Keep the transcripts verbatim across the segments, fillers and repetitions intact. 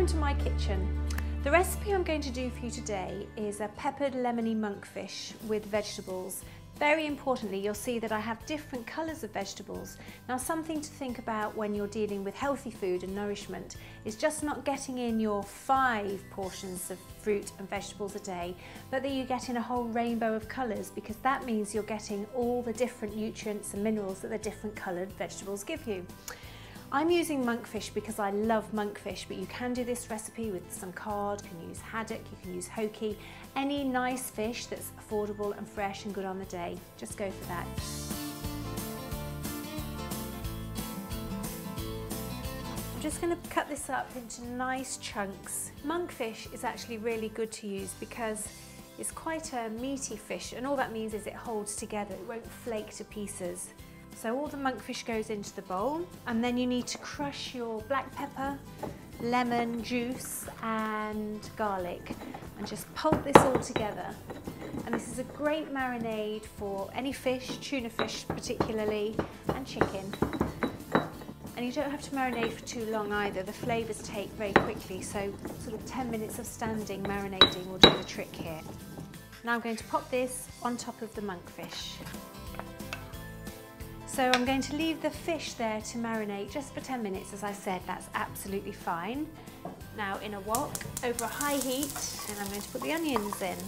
Welcome to my kitchen. The recipe I'm going to do for you today is a peppered lemony monkfish with vegetables. Very importantly, you'll see that I have different colours of vegetables. Now, something to think about when you're dealing with healthy food and nourishment is just not getting in your five portions of fruit and vegetables a day, but that you get in a whole rainbow of colours, because that means you're getting all the different nutrients and minerals that the different coloured vegetables give you. I'm using monkfish because I love monkfish, but you can do this recipe with some cod, you can use haddock, you can use hoki, any nice fish that's affordable and fresh and good on the day. Just go for that. I'm just going to cut this up into nice chunks. Monkfish is actually really good to use because it's quite a meaty fish, and all that means is it holds together, it won't flake to pieces. So all the monkfish goes into the bowl, and then you need to crush your black pepper, lemon juice and garlic, and just pulp this all together. And this is a great marinade for any fish, tuna fish particularly, and chicken. And you don't have to marinate for too long either, the flavours take very quickly, so sort of ten minutes of standing marinating will do the trick here. Now I'm going to pop this on top of the monkfish. So I'm going to leave the fish there to marinate just for ten minutes, as I said, that's absolutely fine. Now in a wok, over a high heat, and I'm going to put the onions in.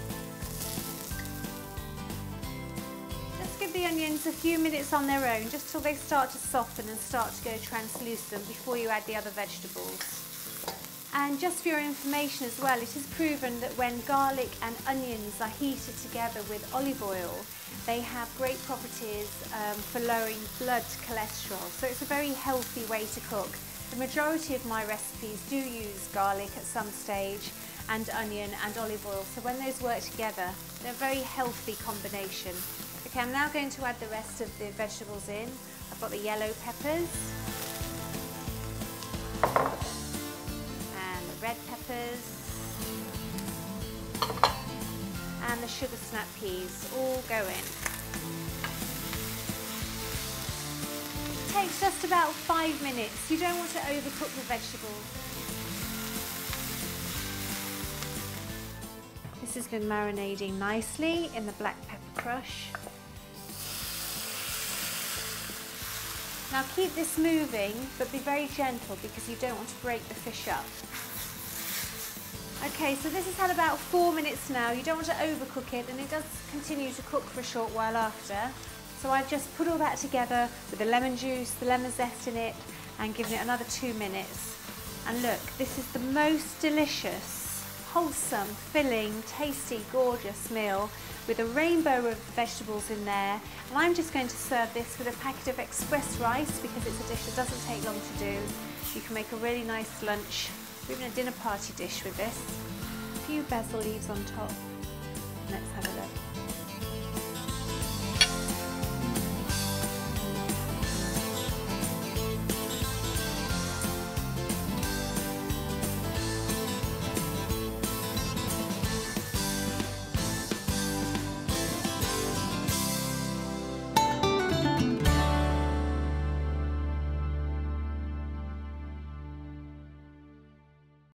Just give the onions a few minutes on their own, just till they start to soften and start to go translucent before you add the other vegetables. And just for your information as well, it is proven that when garlic and onions are heated together with olive oil, they have great properties um, for lowering blood cholesterol. So it's a very healthy way to cook. The majority of my recipes do use garlic at some stage, and onion and olive oil. So when those work together, they're a very healthy combination. Okay, I'm now going to add the rest of the vegetables in. I've got the yellow peppers, red peppers, and the sugar snap peas all go in. It takes just about five minutes. You don't want to overcook the vegetables. This has been marinating nicely in the black pepper crush. Now keep this moving, but be very gentle because you don't want to break the fish up. Okay, so this has had about four minutes now. You don't want to overcook it, and it does continue to cook for a short while after. So I've just put all that together with the lemon juice, the lemon zest in it, and given it another two minutes. And look, this is the most delicious, wholesome, filling, tasty, gorgeous meal with a rainbow of vegetables in there. And I'm just going to serve this with a packet of express rice because it's a dish that doesn't take long to do. You can make a really nice lunch, or even a dinner party dish with this. A few basil leaves on top.